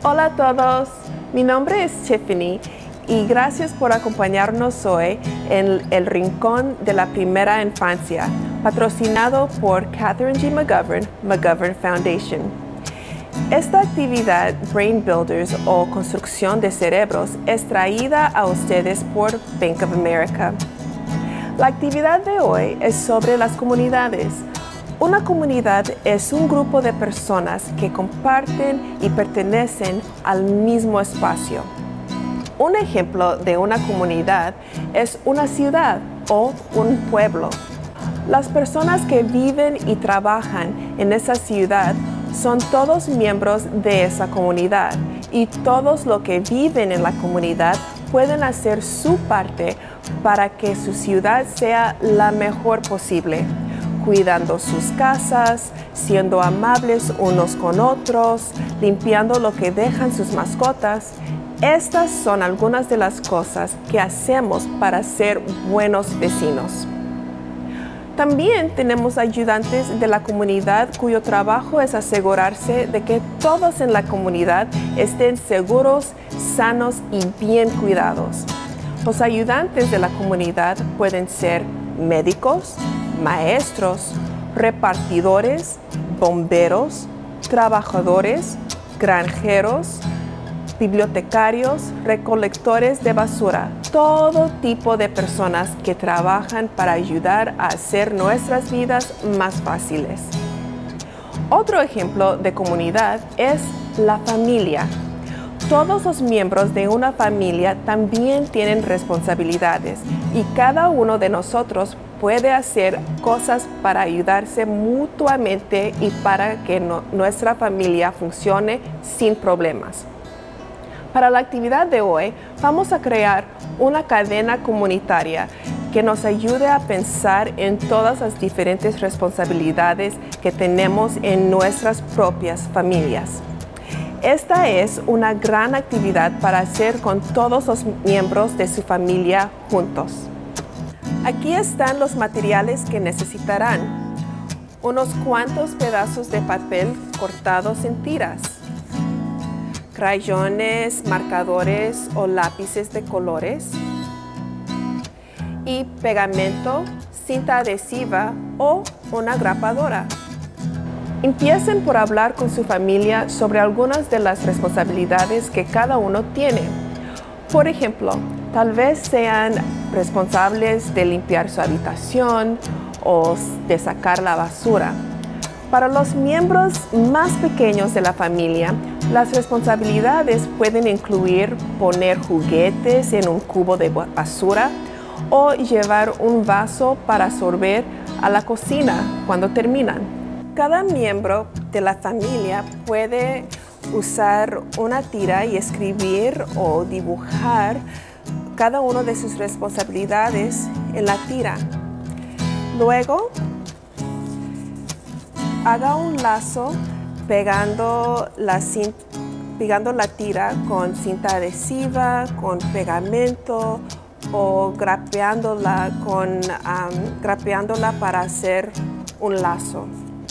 Hola a todos, mi nombre es Tiffany y gracias por acompañarnos hoy en el Rincón de la Primera Infancia, patrocinado por Catherine G. McGovern, McGovern Foundation. Esta actividad Brain Builders o construcción de cerebros es traída a ustedes por Bank of America. La actividad de hoy es sobre las comunidades. Una comunidad es un grupo de personas que comparten y pertenecen al mismo espacio. Un ejemplo de una comunidad es una ciudad o un pueblo. Las personas que viven y trabajan en esa ciudad son todos miembros de esa comunidad y todos los que viven en la comunidad pueden hacer su parte para que su ciudad sea la mejor posible, cuidando sus casas, siendo amables unos con otros, limpiando lo que dejan sus mascotas. Estas son algunas de las cosas que hacemos para ser buenos vecinos. También tenemos ayudantes de la comunidad cuyo trabajo es asegurarse de que todos en la comunidad estén seguros, sanos y bien cuidados. Los ayudantes de la comunidad pueden ser médicos, maestros, repartidores, bomberos, trabajadores, granjeros, bibliotecarios, recolectores de basura, todo tipo de personas que trabajan para ayudar a hacer nuestras vidas más fáciles. Otro ejemplo de comunidad es la familia. Todos los miembros de una familia también tienen responsabilidades y cada uno de nosotros puede hacer cosas para ayudarse mutuamente y para que nuestra familia funcione sin problemas. Para la actividad de hoy, vamos a crear una cadena comunitaria que nos ayude a pensar en todas las diferentes responsabilidades que tenemos en nuestras propias familias. Esta es una gran actividad para hacer con todos los miembros de su familia juntos. Aquí están los materiales que necesitarán. Unos cuantos pedazos de papel cortados en tiras, crayones, marcadores o lápices de colores y pegamento, cinta adhesiva o una grapadora. Empiecen por hablar con su familia sobre algunas de las responsabilidades que cada uno tiene. Por ejemplo, tal vez sean responsables de limpiar su habitación o de sacar la basura. Para los miembros más pequeños de la familia, las responsabilidades pueden incluir poner juguetes en un cubo de basura o llevar un vaso para sorber a la cocina cuando terminan. Cada miembro de la familia puede usar una tira y escribir o dibujar cada una de sus responsabilidades en la tira. Luego, haga un lazo pegando la tira con cinta adhesiva, con pegamento o grapeándola para hacer un lazo.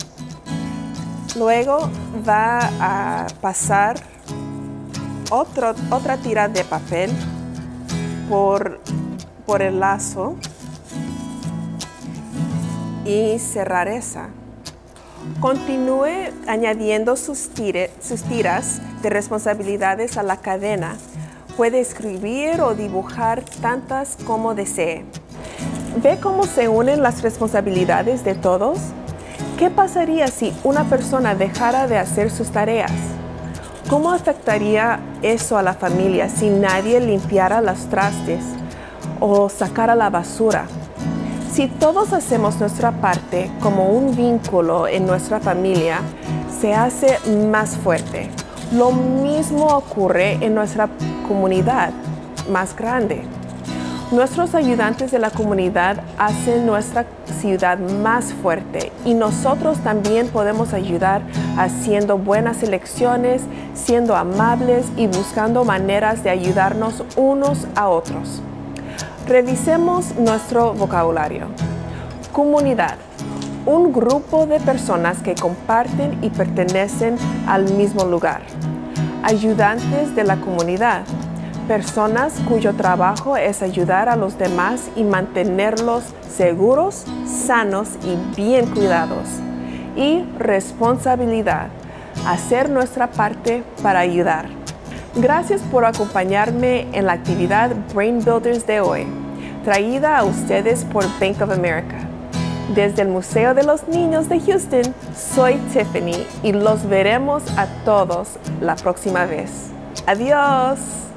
Luego va a pasar otra tira de papel por el lazo y cerrar esa. Continúe añadiendo sus tiras de responsabilidades a la cadena. Puede escribir o dibujar tantas como desee. ¿Ve cómo se unen las responsabilidades de todos? ¿Qué pasaría si una persona dejara de hacer sus tareas? ¿Cómo afectaría eso a la familia si nadie limpiara los trastes o sacara la basura? Si todos hacemos nuestra parte como un vínculo en nuestra familia, se hace más fuerte. Lo mismo ocurre en nuestra comunidad más grande. Nuestros ayudantes de la comunidad hacen nuestra ciudad más fuerte y nosotros también podemos ayudar haciendo buenas elecciones, siendo amables y buscando maneras de ayudarnos unos a otros. Revisemos nuestro vocabulario. Comunidad. Un grupo de personas que comparten y pertenecen al mismo lugar. ayudantes de la comunidad, personas cuyo trabajo es ayudar a los demás y mantenerlos seguros, sanos y bien cuidados. Y responsabilidad, hacer nuestra parte para ayudar. Gracias por acompañarme en la actividad Brain Builders de hoy, traída a ustedes por Bank of America. Desde el Museo de los Niños de Houston, soy Tiffany y los veremos a todos la próxima vez. ¡Adiós!